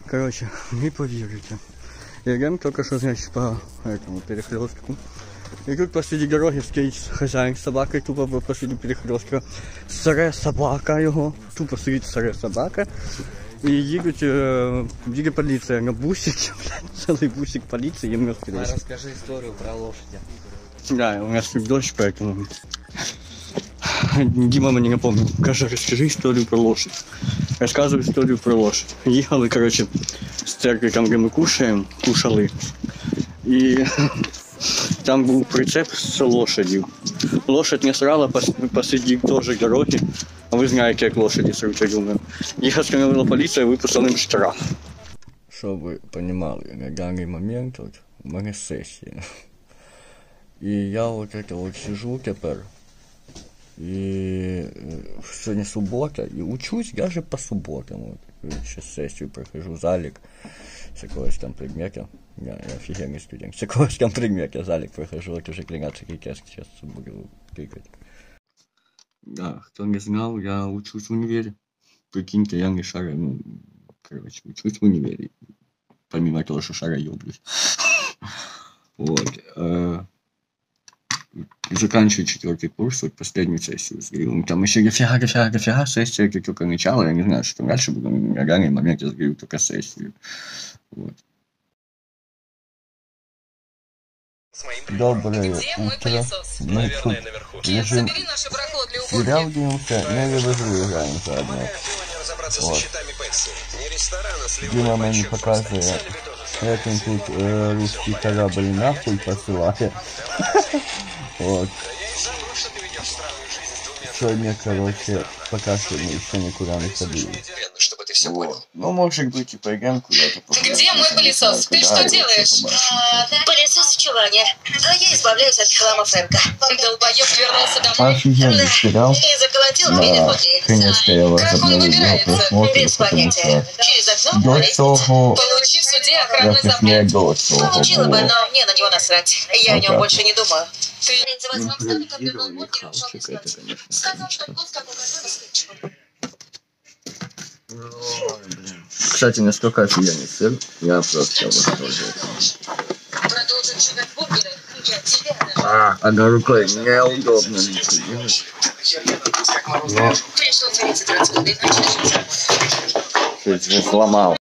Короче, не поверите. Едем только что, значит, по этому перекрестку. И тут посреди дороги стоит хозяин с собакой, тупо посреди перекрестка. Старая собака его, тупо стоит старая собака. И едет полиция на бусике, целый бусик полиции, и мы вперед. Расскажи историю про лошади. Да, у нас тут дождь, поэтому... Дима мне напомнил, кажется, расскажи историю про лошадь. Рассказываю историю про лошадь. Ехали, короче, с церкви, там, где мы кушали. И там был прицеп с лошадью. Лошадь не срала посреди тоже дороги. А вы знаете, как лошади срут умер. Их остановила полиция и выпустила им штраф. Чтобы вы понимали, на данный момент вот, у меня сессия. И я вот это вот сижу теперь. И сегодня суббота, и учусь даже по субботам. Вот. Сейчас сессию прохожу, залик с какого-то там предмета. Я офигенный студент. С какого-то там предмета залик прохожу, вот уже 13-й тест, сейчас буду тыкать. Да, кто не знал, я учусь в универе. Прикиньте, я не шарю, ну, короче, учусь в универе. Помимо того, что шарю, ёблюсь. Вот. Заканчиваю 4-й курс, вот последнюю сессию сгрил. Там еще дофига сессия, это только начало, я не знаю, что там дальше буду. На данный момент я сгрил только сессию. Вот. Доброе утро. Мы тут лежим, сериал дивимся, не в игру играем заодно. Вот. Дима мне показывает, этим тут русский корабль нахуй посылает. Вот. Сегодня, короче, пока что мы еще никуда не ходили. Чтобы ты все понял. Ну, может быть, и пойдем куда-то. Где мой пылесос? Ты что делаешь? Пылесос в чулане. А я избавляюсь от хлама Фрэнка. Долбоёб вернулся домой. Офигенный сериал. И заколотил двери внутри. Конечно, я вас обновил на просмотр, Без понятия. Через окно до того, получи в суде охранный якось запрет. не до того Получила бы, було. но мне на него насрать. Я о нем больше не думаю. Ты Импровизированный хавчик, это, конечно, сказал, что вкус как у картошки. Кстати, насколько офигенный сыр, я просто в восторге. Продолжим жевать бургеры. Я тебя Одной рукой неудобно ничего делать. Но пришло 30 раз в год, иначе чуть не сломал.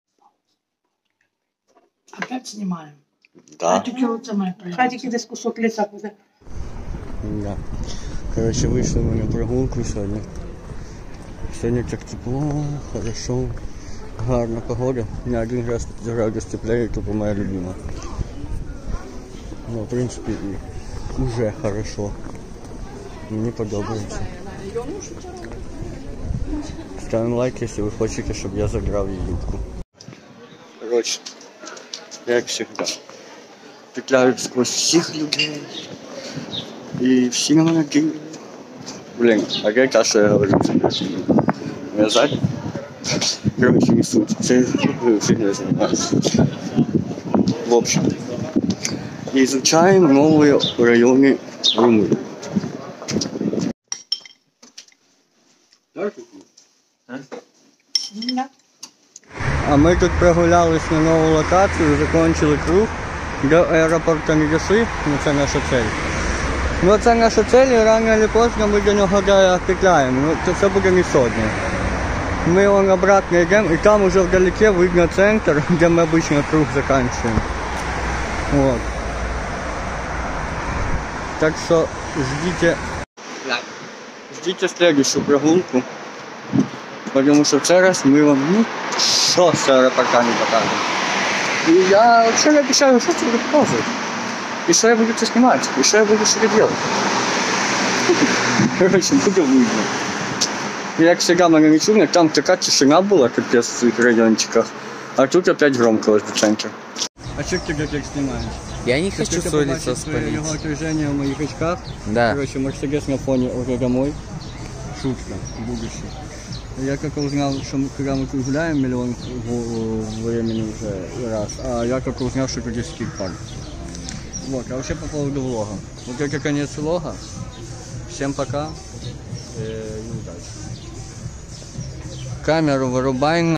Опять снимаем. Да. Хатики десь кусок лица буде. Да. Короче, вышли мы на прогулку сегодня. Сегодня так тепло, хорошо, гарна погода. Не один раз градус теплее, тупо моя любимая. Но в принципе и уже хорошо. Мне подобается. Ставим лайк, если вы хотите, чтобы я заграл юбку. Короче, как всегда, петляют сквозь всех людей. И все на меня гибнут. Блин, а как то, что я говорю? Вязать? Короче, не суть. Все фигней занимаются. В общем, изучаем новые районы Румынии. А мы тут прогулялись на новую локацию, закончили круг. До аэропорта не дошли, но это наша цель. Ну це наша цель, і рано или поздно ми до нього петляємо. Ну це буде не сьогодні. Ми вон обратно йдемо, і там уже вдалеке видно центр, де ми обычно круг заканчиваем. Вот. Так что ждите следующую прогулку. Потому что в цей раз мы вам ничего с аэропорта не покажем. И я вообще не обещаю, что тебе показывать. И что я буду это снимать, и что я буду себе делать. Короче, буде видно. Як всегда, мене не чудно, там така тишина була, капец, в своих райончиках. А тут опять громко возле центра. А что ты как снимаешь? Я не хочу свое лицо спалить. Его отражение в моих очках. Да. Короче, Мерседес на фоне уже домой. Шутка, будущее. Я как узнал, что когда мы тут гуляем миллион времени уже раз, а я как узнал, что тут есть скейт-парк. Вот, а вообще по поводу влога. Вот это конец влога. Всем пока и удачи. Камеру вырубай.